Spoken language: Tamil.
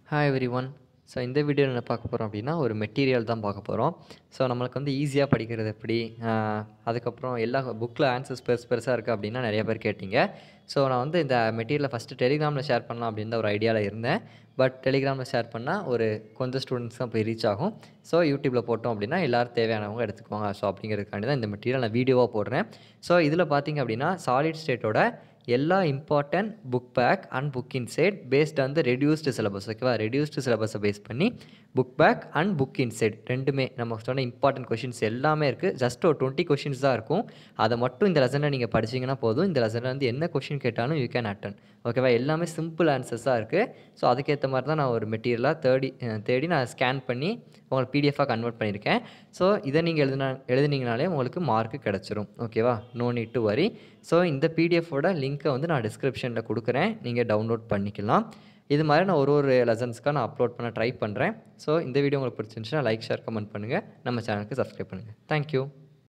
Hi every one. ஸோ இந்த வீடியோவில் என்ன பார்க்க போகிறோம் அப்படின்னா ஒரு மெட்டீரியல் தான் பார்க்க போகிறோம். ஸோ நம்மளுக்கு வந்து ஈஸியாக படிக்கிறது எப்படி, அதுக்கப்புறம் எல்லா புக்கில் ஆன்சர்ஸ் பெருசாக இருக்குது அப்படின்னா நிறைய பேர் கேட்டிங்க. ஸோ நான் வந்து இந்த மெட்டீரியலை ஃபஸ்ட்டு டெலிகிராமில் ஷேர் பண்ணலாம் அப்படின்னு ஒரு ஐடியாவில் இருந்தேன். பட் டெலிகிராமில் ஷேர் பண்ணால் ஒரு கொஞ்சம் ஸ்டூடெண்ட்ஸ் தான் போய் ரீச் ஆகும். ஸோ யூடியூப்பில் போட்டோம் அப்படின்னா எல்லோரும் தேவையானவங்க எடுத்துக்குவாங்க. ஸோ அப்படிங்கிறதுக்காண்டி தான் இந்த மெட்டீரியல் நான் வீடியோவாக போடுறேன். ஸோ இதில் பார்த்திங்க அப்படின்னா சாலிட் ஸ்டேட்டோட எல்லா important book back and book inside based on the reduced syllabus. ஓகேவா, ரெடியூஸ்டு சிலபஸை பேஸ் பண்ணி book back and book inside ரெண்டுமே நம்ம சொன்ன இம்பார்ட்டன்ட் கொஷின்ஸ் எல்லாமே இருக்குது. ஜஸ்ட் ஒரு 20 கொஷின்ஸ் தான் இருக்கும். அதை மட்டும் இந்த லெசனை நீங்கள் படிச்சிங்கன்னா போதும். இந்த லெசனில் வந்து என்ன கொஷின் கேட்டாலும் யூ கேன் அட்டன். ஓகேவா, எல்லாமே சிம்பிள் ஆன்சர்ஸாக இருக்குது. ஸோ அதுக்கேற்ற மாதிரி தான் நான் ஒரு மெட்டீரியலாக தேடி நான் ஸ்கேன் பண்ணி உங்களுக்கு பிடிஎஃபாக கன்வெர்ட் பண்ணியிருக்கேன். ஸோ இதை நீங்கள் எழுதுனீங்கனாலே உங்களுக்கு மார்க்கு கிடச்சிரும். ஓகேவா, no need to worry. So இந்த பிடிஎஃபோட லிங்க்கை வந்து நான் டிஸ்கிரிப்ஷனில் கொடுக்குறேன், நீங்கள் டவுன்லோட் பண்ணிக்கலாம். இது மாதிரி நான் ஒரு லெசன்ஸ்க்காக நான் அப்லோட் பண்ண ட்ரை பண்ணுறேன். ஸோ இந்த வீடியோ உங்களுக்கு பிடிச்சிருந்துச்சுன்னா லைக், ஷேர், கமெண்ட் பண்ணுங்கள். நம்ம சேனலுக்கு சப்ஸ்கிரைப் பண்ணுங்கள். தேங்க்யூ.